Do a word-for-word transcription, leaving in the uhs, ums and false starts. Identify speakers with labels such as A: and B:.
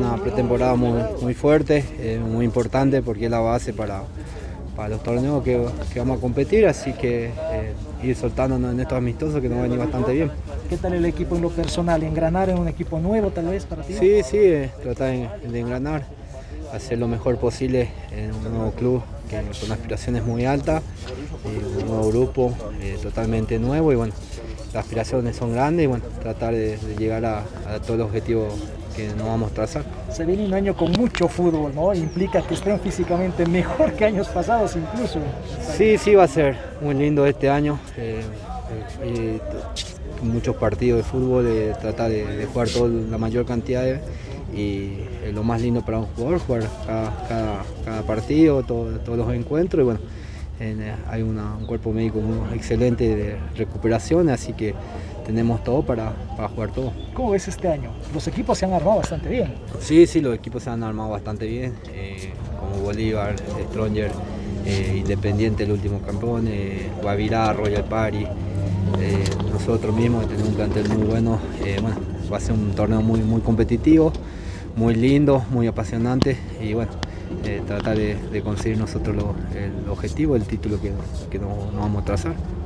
A: una pretemporada muy, muy fuerte, eh, muy importante porque es la base para, para los torneos que, que vamos a competir, así que eh, ir soltándonos en estos amistosos que nos va a venir bastante bien.
B: ¿Qué tal el equipo en lo personal? ¿Engranar en un equipo nuevo tal vez para ti?
A: Sí, sí, eh, tratar de, de engranar, hacer lo mejor posible en un nuevo club que, con aspiraciones muy altas, eh, un nuevo grupo eh, totalmente nuevo y bueno, las aspiraciones son grandes y bueno, tratar de, de llegar a, a todos los objetivos que nos vamos a trazar.
B: Se viene un año con mucho fútbol, ¿no? Implica que estén físicamente mejor que años pasados incluso.
A: Sí, sí, va a ser muy lindo este año. Eh, eh, muchos partidos de fútbol, eh, tratar de, de jugar toda la mayor cantidad de, y es lo más lindo para un jugador, jugar cada, cada, cada partido, todo, todos los encuentros y bueno, en, eh, hay una, un cuerpo médico muy excelente de recuperación, así que tenemos todo para, para jugar todo.
B: ¿Cómo ves este año? Los equipos se han armado bastante bien.
A: Sí, sí, los equipos se han armado bastante bien, eh, como Bolívar, Stronger, eh, Independiente, el último campeón, eh, Guavirá, Royal Party, eh, nosotros mismos tenemos un plantel muy bueno. Eh, bueno, va a ser un torneo muy, muy competitivo, muy lindo, muy apasionante y bueno, eh, tratar de, de conseguir nosotros lo, el objetivo, el título que, que nos, nos vamos a trazar.